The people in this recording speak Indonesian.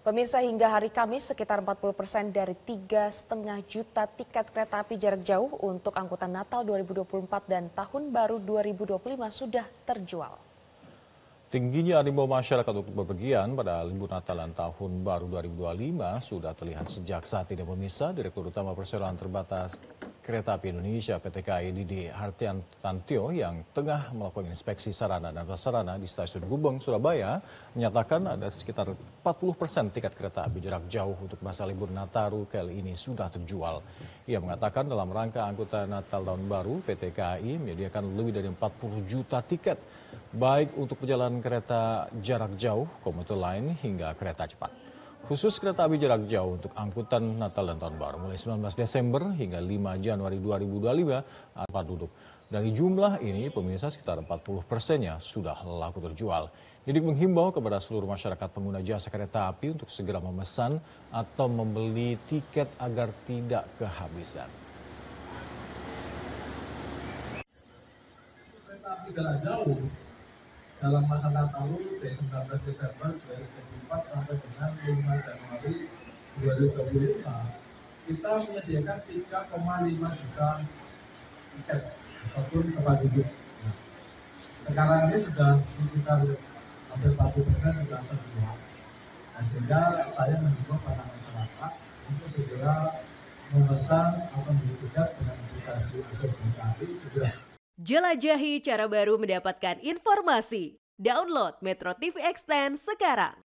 Pemirsa, hingga hari Kamis sekitar 40% dari 3,5 juta tiket kereta api jarak jauh untuk angkutan Natal 2024 dan Tahun Baru 2025 sudah terjual. Tingginya animo masyarakat untuk bepergian pada libur Natal dan Tahun Baru 2025 sudah terlihat sejak saat ini, pemirsa. Direktur Utama Perseroan Terbatas Kereta Api Indonesia PT KAI Didi Hartantio yang tengah melakukan inspeksi sarana dan prasarana di Stasiun Gubeng, Surabaya menyatakan ada sekitar 40% tiket kereta api jarak jauh untuk masa libur Nataru kali ini sudah terjual. Ia mengatakan dalam rangka angkutan Natal Tahun Baru, PT KAI menyediakan lebih dari 40 juta tiket, baik untuk perjalanan kereta jarak jauh, komuter lain, hingga kereta cepat. Khusus kereta api jarak jauh untuk angkutan Natal dan Tahun Baru mulai 19 Desember hingga 5 Januari 2025 tanpa duduk. Dari jumlah ini, pemirsa, sekitar 40%-nya sudah laku terjual. Didik menghimbau kepada seluruh masyarakat pengguna jasa kereta api untuk segera memesan atau membeli tiket agar tidak kehabisan. Kereta api jarak jauh dalam masa Nataru dari 19 Desember 2024 sampai dengan 5 Januari 2025 kita menyediakan 3,5 juta tiket ataupun tempat duduk. Nah, sekarang ini sudah sekitar hampir 40% sudah terjual. Nah, sehingga saya menghimbau pada masyarakat untuk segera memesan atau membeli tiket dengan aplikasi Akses BKI segera. Jelajahi cara baru mendapatkan informasi. Download Metro TV Extend sekarang.